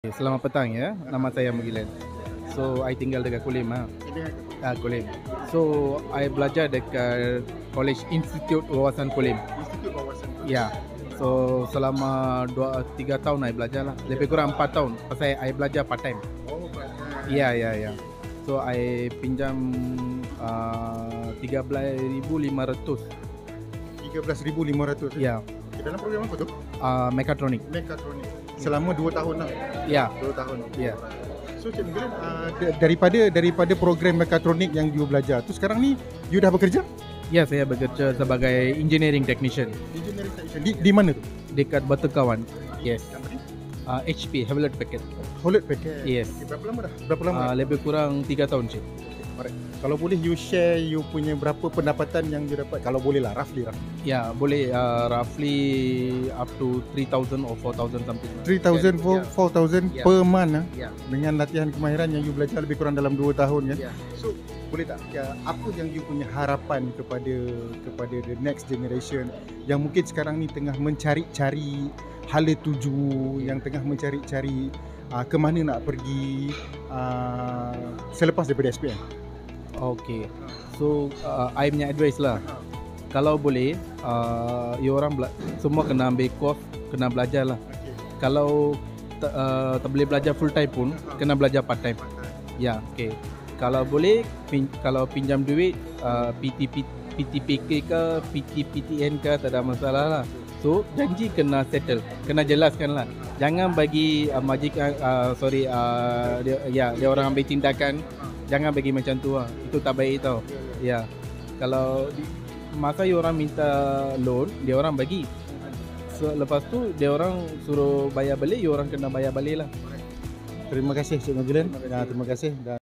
Selamat petang ya, nama saya Mugilan. So, I tinggal dekat Kulim. Kulim. So, I belajar dekat College Institute Wawasan Kulim. Institut Wawasan. Ya. So, selama 2-3 tahun I belajar lah. Lebih kurang 4 tahun. Pasal I belajar part time. Oh, banyak. Ya. So, I pinjam 13,500. 13,500. Ya. Okay, dalam program apa tu? Mekatronik. Mekatronik. Selama 2 tahun lah. Ya. 2 tahun. Ya. So Cik Mugilan, daripada program mekatronik yang you belajar tu, sekarang ni you dah bekerja? Ya, saya bekerja sebagai engineering technician Engineering technician. Di mana tu? dekat Batukawan. Yes. Apa ni? HP Hewlett Packard. Hewlett Packard. Yes. Okay, berapa lama dah? Berapa lama? Lebih kurang 3 tahun cik. Alright. Kalau boleh you share you punya berapa pendapatan yang you dapat, kalau boleh lah, roughly. Ya, boleh roughly up to 3,000 or 4,000 something. 3,000 Yeah. 4,000 Yeah. per month Ya. dengan latihan kemahiran yang you belajar lebih kurang dalam 2 tahun kan. Ya. So boleh tak apa yang you punya harapan kepada the next generation yang mungkin sekarang ni tengah mencari-cari hala tuju, yang tengah mencari-cari ke mana nak pergi selepas daripada SPM? Okay. So, I punya advice lah. Kalau boleh, you orang semua kena ambil course, kena belajar lah. Kalau tak boleh belajar full time pun, kena belajar part time. Ya, okay. Kalau boleh, kalau pinjam duit, PTPK ke, PTPTN ke, tak ada masalah lah. So, janji kena settle, kena jelaskan lah. Jangan bagi majikan, dia orang ambil tindakan, jangan bagi macam tu lah. Itu tak baik tau. Ya. Kalau masa you orang minta loan, dia orang bagi. So, lepas tu dia orang suruh bayar balik, you orang kena bayar balik lah. Terima kasih Cik Mugilan. Terima kasih.